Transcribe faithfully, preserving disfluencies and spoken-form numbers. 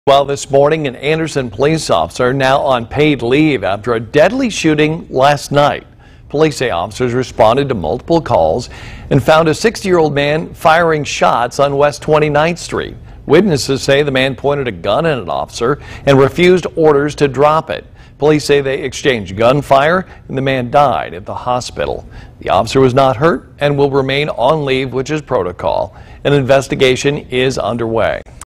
Well, this morning, an Anderson police officer now on paid leave after a deadly shooting last night. Police say officers responded to multiple calls and found a sixty-year-old man firing shots on West twenty-ninth Street. Witnesses say the man pointed a gun at an officer and refused orders to drop it. Police say they exchanged gunfire and the man died at the hospital. The officer was not hurt and will remain on leave, which is protocol. An investigation is underway.